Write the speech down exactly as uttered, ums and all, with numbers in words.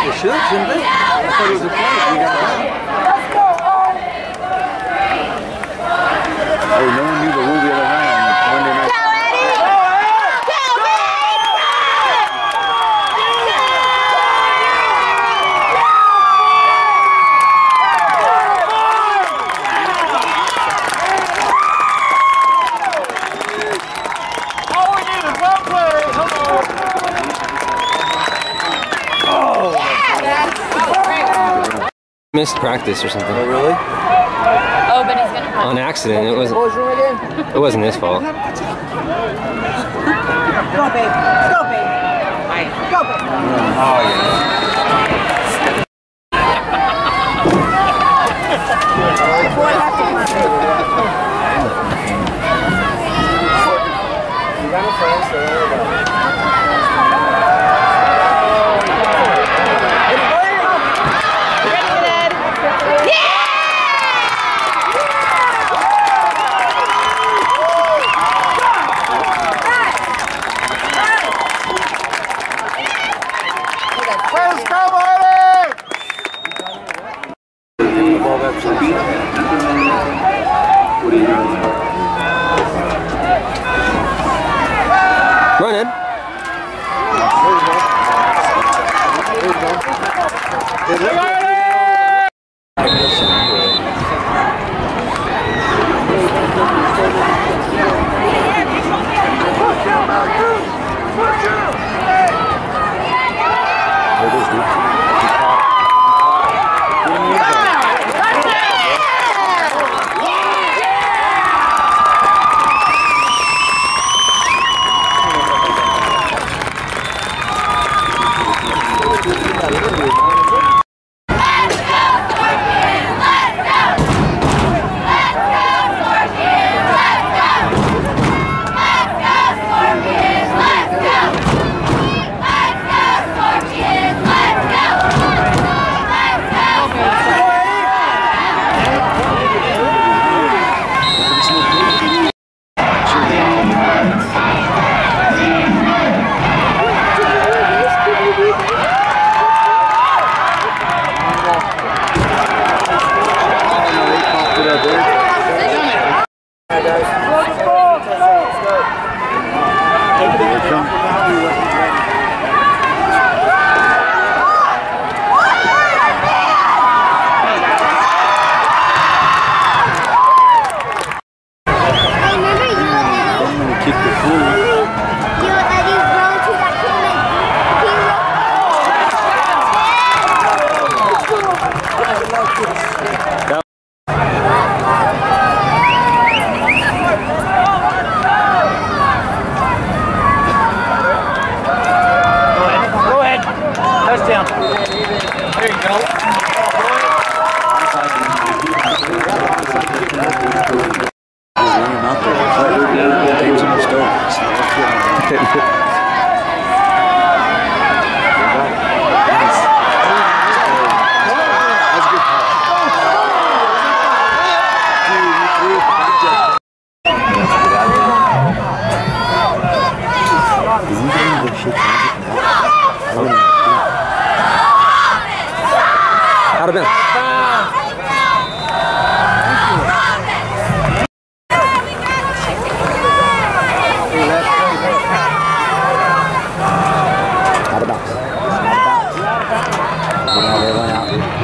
They should, shouldn't they? I thought it was a flag. We got it. Hey, no one knew the rule the other night on Monday night. Missed practice or something. Oh, really? Oh, but he's gonna. On accident. It wasn't. It wasn't his fault. Go, babe. Go, babe. Go, babe. Oh, yeah. Run in. Out of bounds. Out of bounds. Out of bounds. You know, they went out.